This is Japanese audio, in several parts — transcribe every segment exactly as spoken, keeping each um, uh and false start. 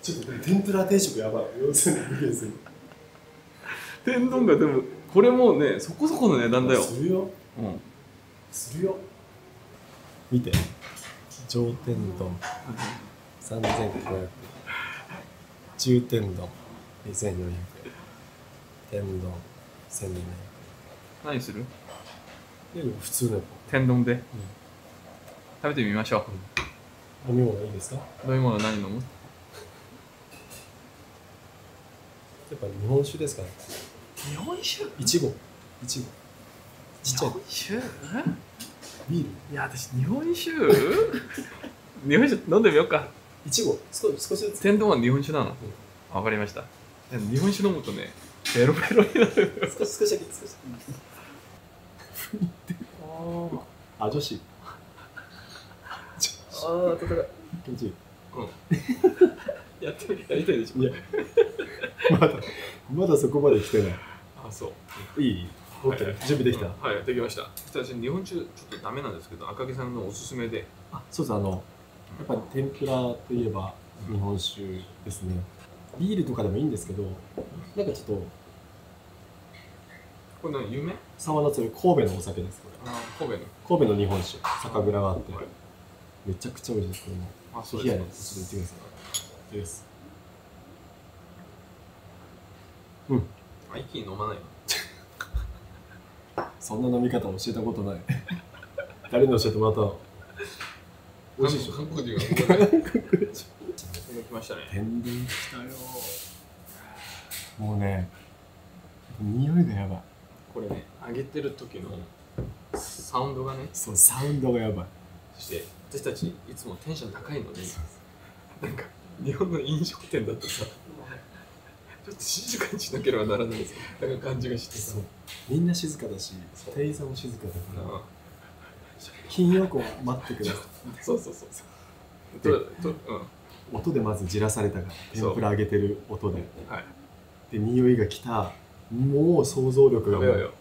ちょっと天ぷら定食やばい。要するに無限する。 天丼がでもこれもねそこそこの値段だよ。 するよ。 うん。 するよ。見て。上天丼三千五百。中天丼二千四百。天丼千二百。 何する？ いや普通の天丼で、 うん、 食べてみましょう。飲み物いいですか？ 飲み物何飲む？ やっぱ日本酒ですかね。 日本酒？ いちご。いちご。ちっちゃい。 日本酒？ ビール。 いや私日本酒日本酒飲んでみようか。 いちご少しずつ。 天丼は日本酒なの？わ、うん、かりました。でも日本酒飲むとねベロベロになる。 少し少しだけ少し。あ、女子。 ああ、温かい。 気持ちいい。 うん。やってやりたいでしょ。いや、 まだまだそこまで来てない。 あ、そう。 いい。オッケー。準備できた。 はい、できました。私日本酒ちょっとダメなんですけど、赤木さんのおすすめで。 あ、そうです。あのやっぱり天ぷらといえば日本酒ですね。ビールとかでもいいんですけど、なんかちょっとこれ何有名？ 沢の鶴神戸のお酒です。これ。 あ、神戸の。 神戸の日本酒。酒蔵があって、めちゃくちゃ美味しいです。これも。 あ、そうです。 です。 ちょっと言ってください。です。うん。 あ、一気に飲まないの？ そんな飲み方教えたことない。誰に教えてもらったの？美味しいでしょ。 韓国人が。韓国人。来ましたね。 天丼来たよ。もうね、匂いがやばい。 これね、揚げてる時のサウンドがね。 そう、サウンドがやばい。 そして私たちいつもテンション高いのに、なんか日本の飲食店だとさ、ちょっと静かにしなければならないです。なんか感じがしてさ。 みんな静かだし、店員さんも静かだから。 ああ、 品よく待ってください。 そうそうそうそう。ととうん。 音でまずじらされたから、天ぷら揚げてる音で。 はい。 で、匂いが来た。もう想像力がもう。 よ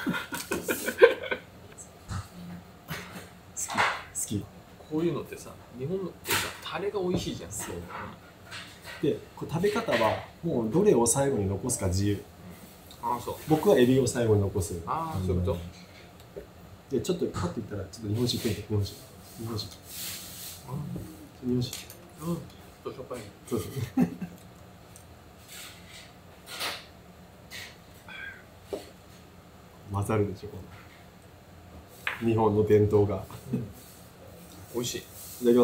好き。好き。 こういうのってさ、日本ってさ、タレが美味しいじゃん。そう。 で、これ食べ方はもうどれを最後に残すか自由。 ああ、そう。 僕はエビを最後に残す。 ああ、そういうこと。 で、ちょっとパッと言ったら、ちょっと日本酒いってみて、日本酒。日本酒。日本酒。 うん。ちょっとしょっぱい。 そうです。混ざるでしょ、この日本の伝統が。 うん、美味しい。いただきます。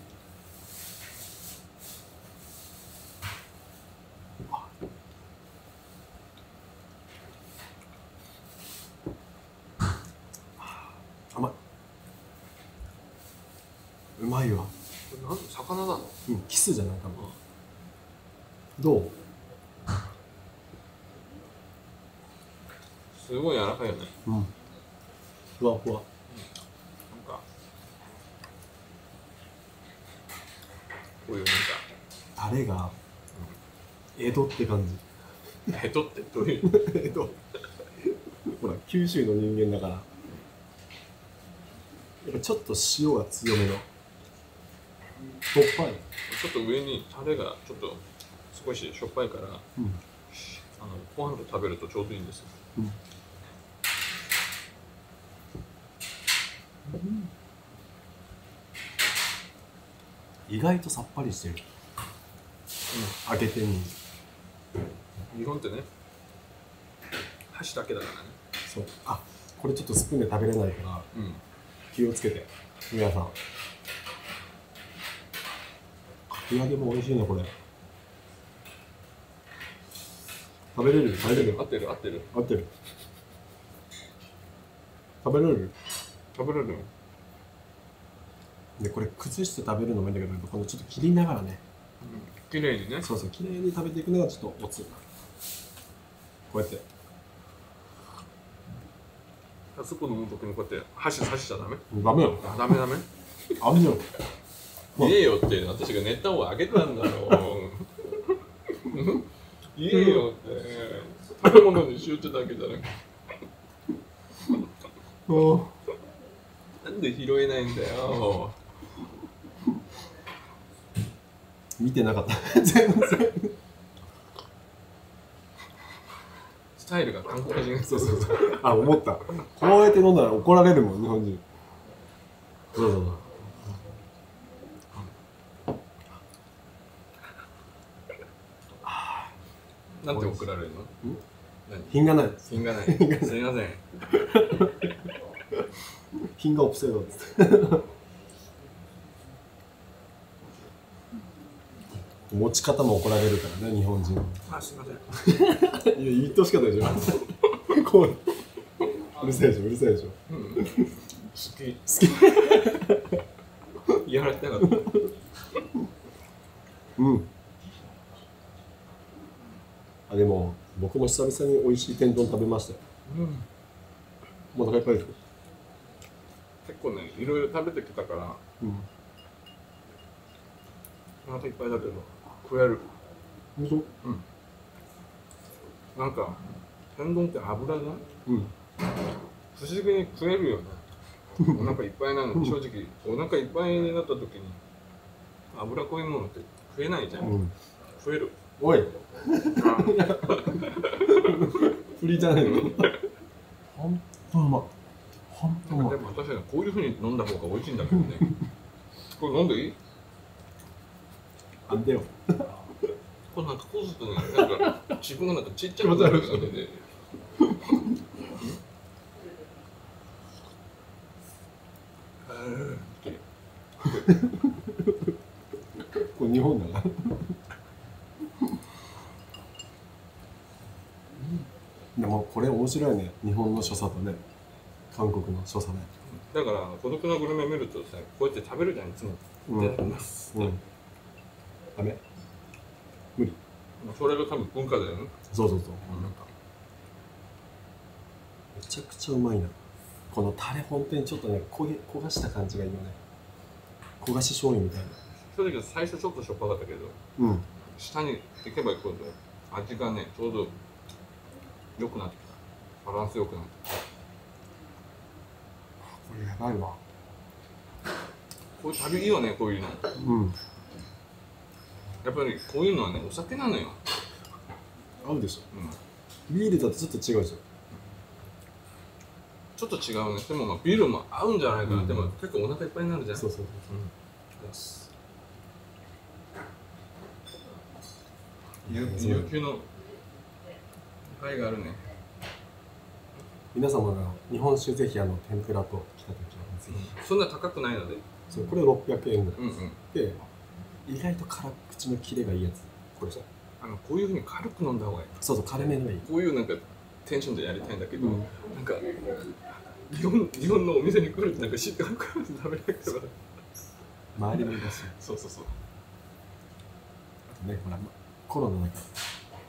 甘い。うまいわ。 これなん魚なの？ うん、キスじゃないかな。どう？ すごい柔らかいよね。 うん。ふわふわ。 なんかこういうなんかタレが江戸って感じ。 ヘトってどういう江戸。ほら九州の人間だから。やっぱちょっと塩が強めの。しょっぱい。 ちょっと上にタレがちょっと少ししょっぱいから、うん、あのご飯と食べるとちょうどいいんですよ。うんうん、意外とさっぱりしてる。うん、揚げてみる。 日本ってね、箸だけだからね。 そう。あ、これちょっとスプーンで食べれないから、うん、気をつけて皆さん。かき揚げも美味しいねこれ。食べれる？食べれる？ 合ってる合ってる合ってる。食べれる？ 食べれるの？ でこれ崩して食べるのもいいんだけど、このちょっと切りながらね。 うん、綺麗にね。 そうそう、綺麗に食べていくのがちょっとおつ。こうやって。 スープ飲むときにこうやって箸刺しちゃダメ？ ダメよ。 ダメダメ？ あんよ。 言えよって私がネタをあげたんだよ。言えよって。食べ物にしようってだけじゃなくて。なんで拾えないんだよ。 見てなかった全然スタイルが韓国人。 そうそうそう。あ、思った。こうやって飲んだら怒られるもん、日本人。そうそうそう。 なんて怒られるの？ 品がない。 品がない。すみません。 品がオプセドです。持ち方も怒られるからね、日本人。 あ、すみません。 いや、言ってほしかったでしょ。こう。うるさいでしょ、うるさいでしょ。 うん、好き。好き。やられてなかった。 うん。あ、でも、僕も久々に美味しい天丼食べましたよ。うん。もうお腹いっぱいですか？ 結構ね、いろいろ食べてきたから。うん。お腹いっぱいだけど、食える。 本当？うん。 なんか、天丼って油が、うん。不思議に食えるよね。お腹いっぱいなのに、正直、お腹いっぱいになった時に、油濃いものって食えないじゃん。うん、食える。 おい振りじゃないの本当うまい。本当うまい。 でも私はこういうふうに飲んだ方が美味しいんだけどね。これ飲んでいい？ あんでよ。 これなんかこうするとね、なんか自分がなんかちっちゃくなるんだよね。 これ日本だな。でもこれ面白いね、日本の所作とね、韓国の所作ね。 だから孤独なグルメ見るとさ、こうやって食べるじゃん、いつも。いただきます。うん。 ダメ。無理。 それが多分文化だよね。 そうそうそう。なんかめちゃくちゃうまいな。このタレ本当にちょっとね、焦げ焦がした感じがいいよね。焦がし醤油みたいな。 正直最初ちょっとしょっぱかったけど、うん、下に行けば行くほど味がね、ちょうど良くなってきた。バランス良くなってきた。これやばいわ。 こういう旅いいよね、こういうの。うん。やっぱりこういうのはね、お酒なのよ。 合うでしょ。うん。ビールだとちょっと違うでしょ。 ちょっと違うね。でもまあビールも合うんじゃないかな。うん、でも結構お腹いっぱいになるじゃん。 そうそうそう。 うん、よし。有給の会があるね。 皆様が日本酒ぜひあの天ぷらと来た時はぜひ。そんな高くないので。 そう、これろっぴゃくえんぐらい。うんうん、で、意外と辛口のキレがいいやつ。これさ。 あのこういう風に軽く飲んだ方がいい。 そうそう、軽めのいい。 こういうなんかテンションでやりたいんだけど、うん、なんか日本日本のお店に来るってなんか知ってるから食べなくては。 周りもいらっしゃる。 そうそうそう。 あとね、ほら。コロナだから、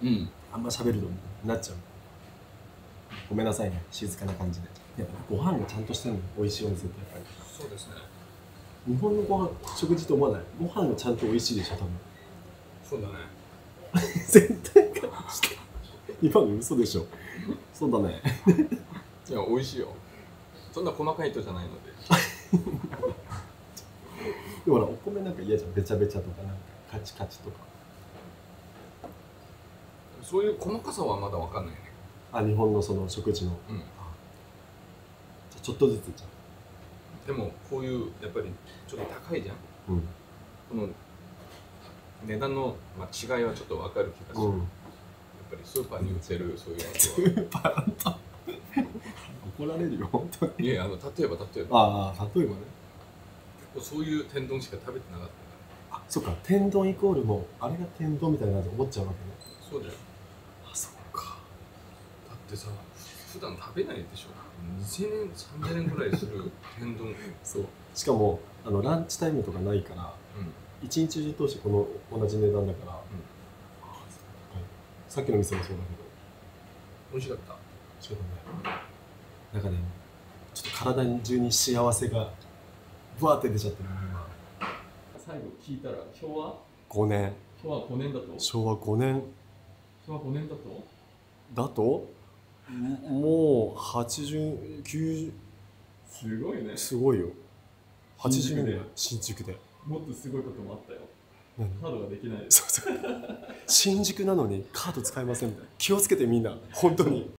うん、あんま喋るのになっちゃう。ごめんなさいね、静かな感じで。やっぱご飯がちゃんとしてるの、美味しいお店ってやっぱり。 そうですね。 日本のご飯、食事と思わない。ご飯がちゃんと美味しいでしょ、多分。 そうだね。 絶対かして。今の嘘でしょ。そうだね。 いや、美味しいよ。そんな細かい人じゃないので。 でもほら、お米なんか嫌じゃん。べちゃべちゃとか、なんかカチカチとか。 そういう細かさはまだわかんないね。 あ、日本のその食事の。うん。じゃあちょっとずつじゃん。でもこういうやっぱりちょっと高いじゃん。うん。この値段の、まあ、違いはちょっとわかる気がする。うん、やっぱりスーパーに売ってるそういうのとは。スーパー怒られるよ本当に。 いや、あの例えば例えば。 ああ、例えばね。 そういう天丼しか食べてなかった。 あ、そっか。天丼イコールもあれが天丼みたいな感じで思っちゃうわけね。 そうだよ。 あ、そっか。 だってさ、普段食べないでしょ。にせんえん、さんぜんえんぐらいする天丼。 そう。しかもあのランチタイムとかないから、うん、一日中通してこの同じ値段だから、うん、さっきの店もそうだけど美味しかった。 美味しかったね。なんかね、ちょっと体中に幸せがブワーって出ちゃってる今。 最後聞いたら昭和ごねん。 昭和ごねんだと。 昭和ごねん。 昭和ごねんだと。 だともうはちじゅう、きゅうじゅう。 すごいね。 すごいよ。はちじゅうねんぐらい新宿で。 もっとすごいこともあったよ。 カードができない。 そうそう新宿なのにカード使えませんみたいな気をつけてみんな本当に